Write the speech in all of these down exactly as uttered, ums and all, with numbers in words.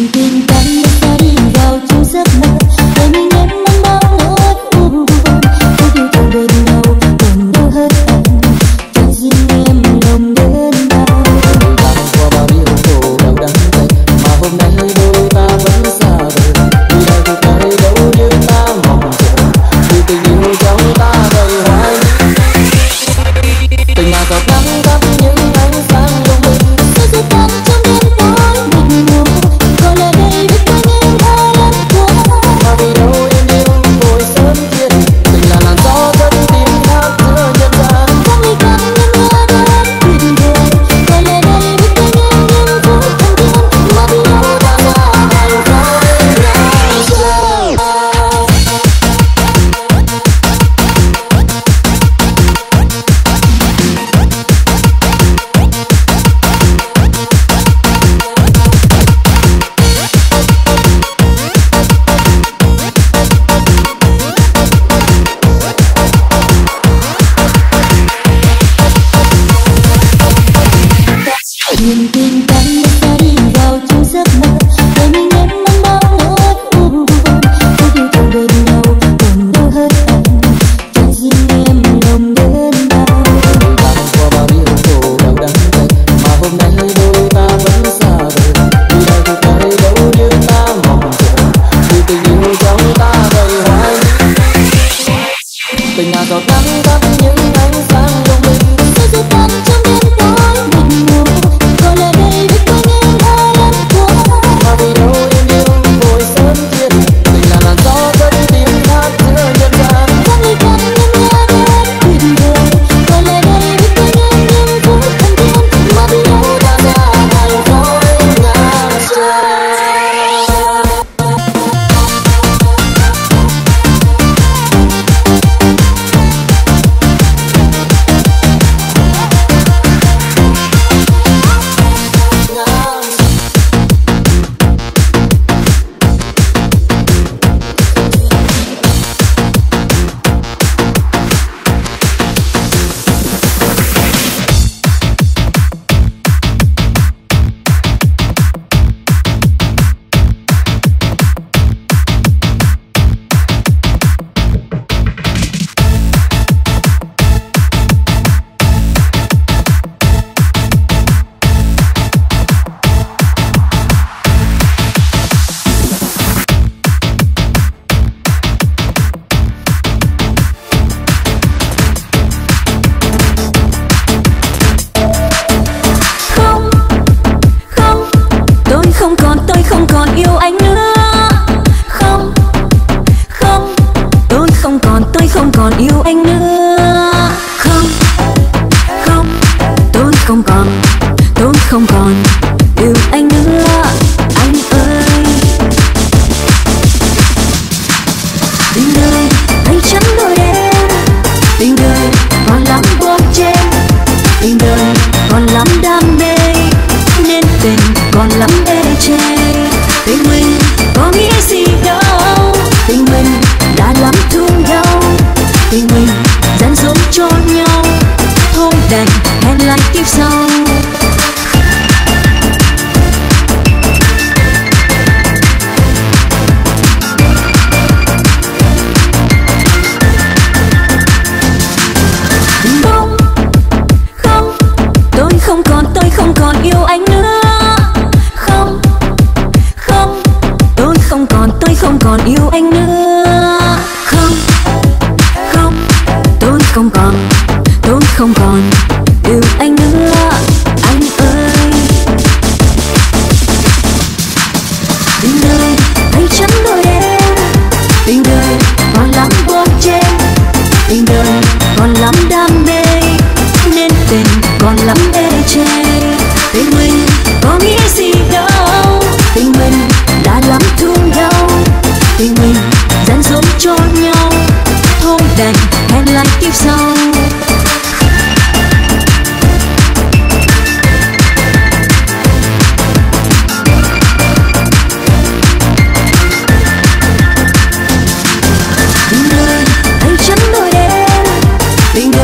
Tình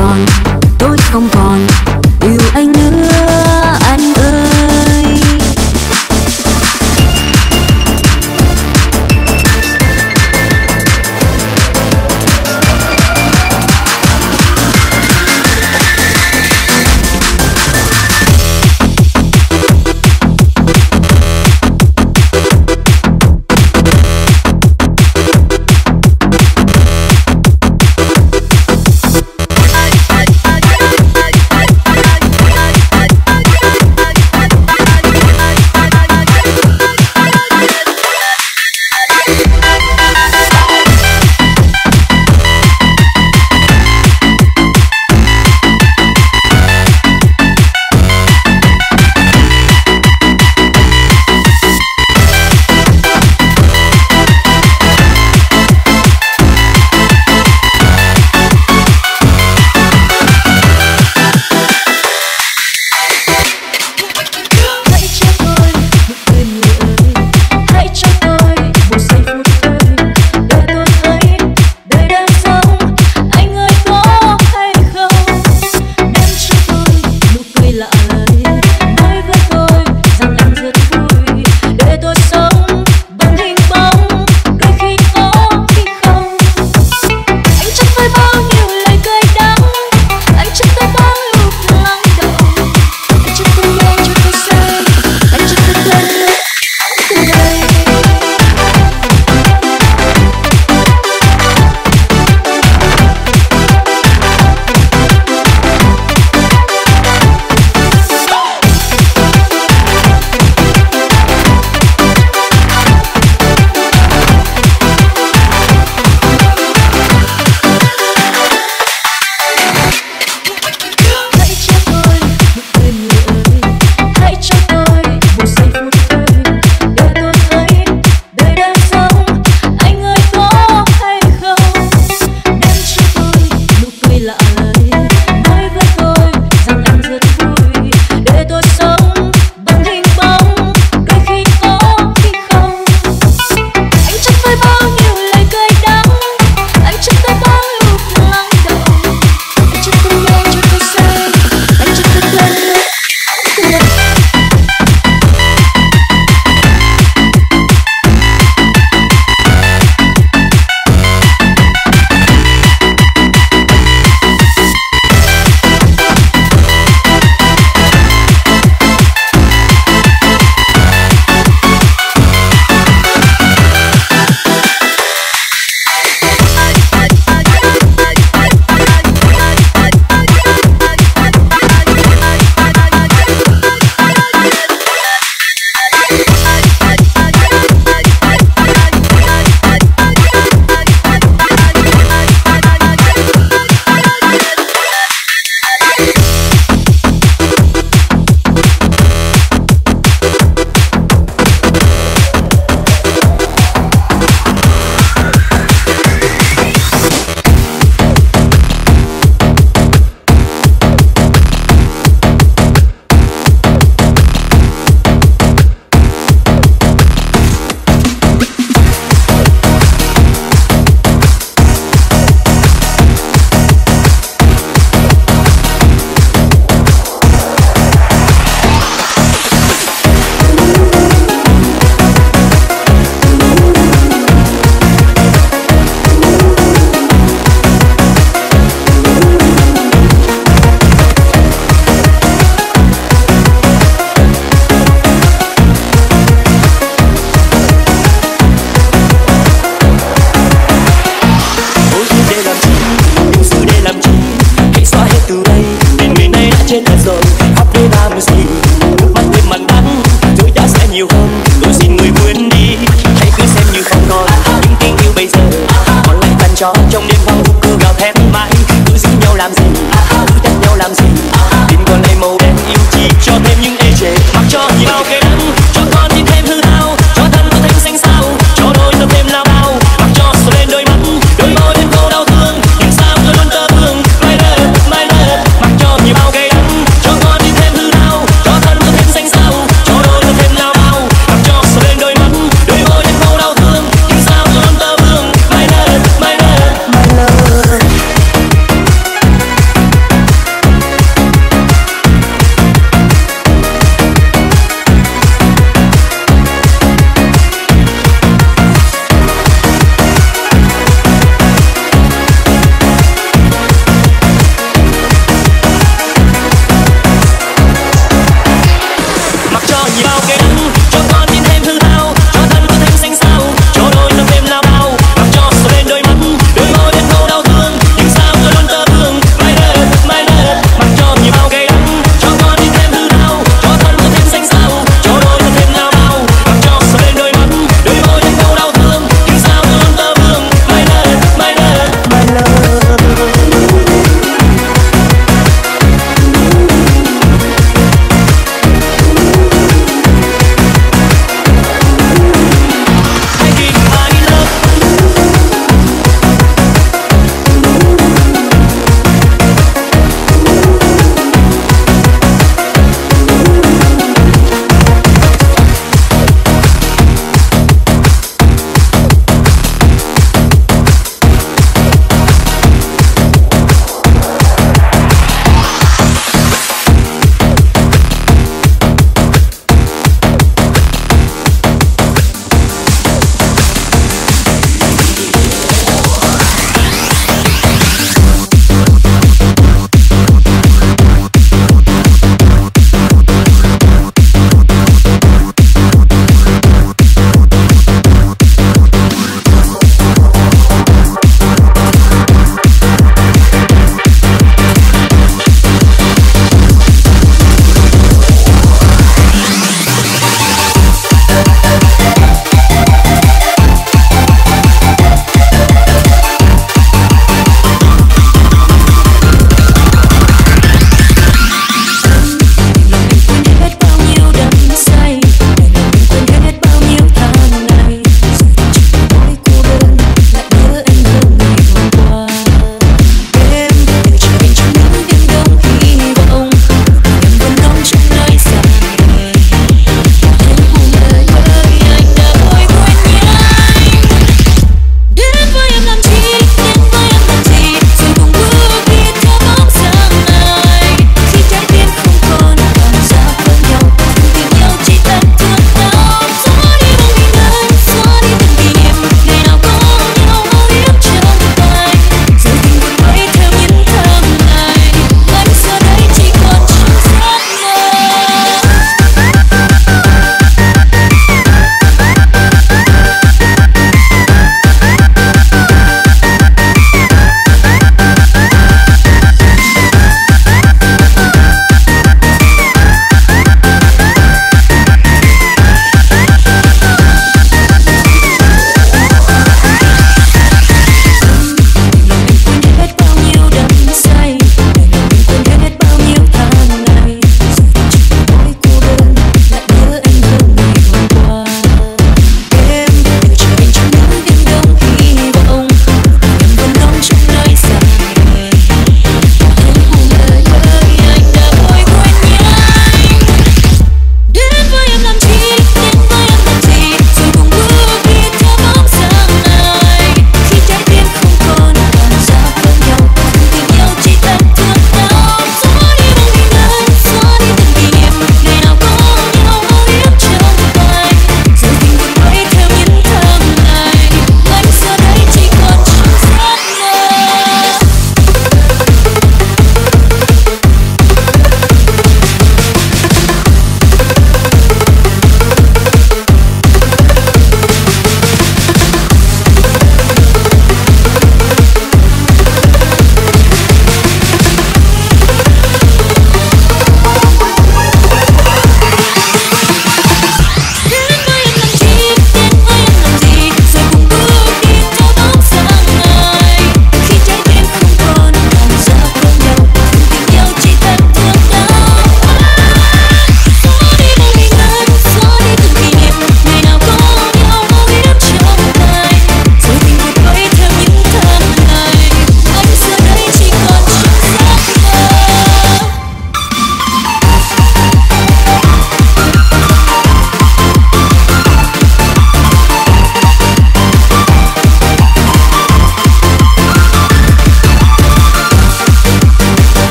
còn, tôi không còn yêu anh nữa anh ơi. Cho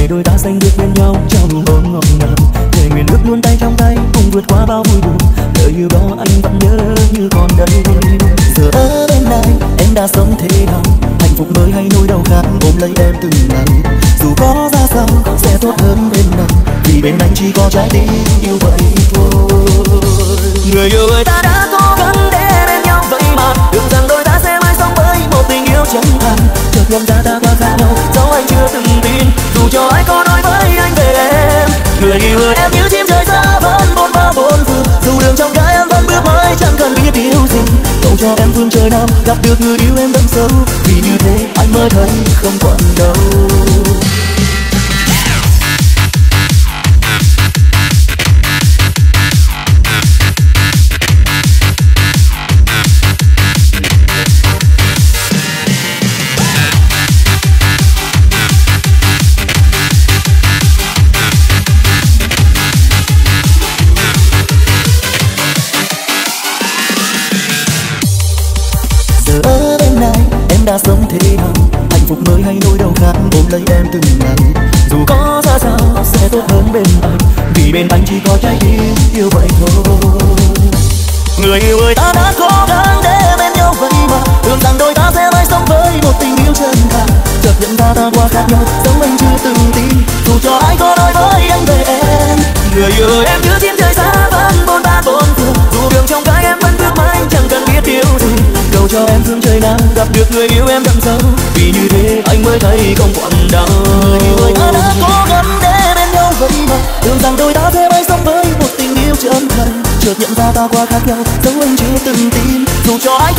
để đôi ta sánh bước bên nhau trao nụ hôn ngọt ngào, để nguyện ước luôn tay trong tay cùng vượt qua bao vui buồn. Đời yêu đó anh vẫn nhớ như còn đây. Giờ ở bên này em đã sống thế nào, hạnh phúc mới hay nỗi đau khác ôm lấy em từng ngày. Dù có ra sao sẽ tốt hơn bên này, vì bên anh chỉ có trái tim yêu vậy thôi. Người yêu ơi, ta đã cố gắng để bên nhau vậy mà, tưởng rằng đôi ta sẽ mãi sống với một tình yêu chân thành. Chợt nhận ra ta quá khác nhau, dẫu anh chưa từng tin, dù cho ai có nói với anh về em. Người yêu ơi, em như chim trời xa vẫn bốn ba bốn phương, dù đường trong gai em vẫn bước mãi chẳng cần biết điều gì. Cầu cho em phương trời nào gặp được người yêu em đậm sâu, vì như thế anh mới thấy không còn đâu. Đã sống thế nào, hạnh phúc mới hay nỗi đau khác ôm lấy em từng ngày. Dù có ra sao sẽ tốt hơn bên anh, vì bên anh chỉ có trái tim yêu vậy thôi. Người yêu ơi, ta đã cố gắng để bên nhau vậy mà, tưởng rằng đôi ta sẽ mãi sống với một tình yêu chân thành. Chợt nhận ra ta quá khác nhau, giống anh chưa từng tin, dù cho ai có nói với anh về em. Người yêu ơi, em như chim trời xa vẫn bốn ba bốn phương, dù đường trong gai em vẫn bước mãi chẳng cần biết điều gì. Cầu cho em phương trời nào gặp được người yêu em đậm sâu, vì như thế anh mới thấy không còn đau. Người yêu ơi, ta đã cố gắng để bên nhau vậy mà, tưởng rằng đôi ta sẽ mãi sống với một tình yêu chân thành. Chợt nhận ra ta quá khác nhau, dẫu anh chưa từng tin, dù cho ai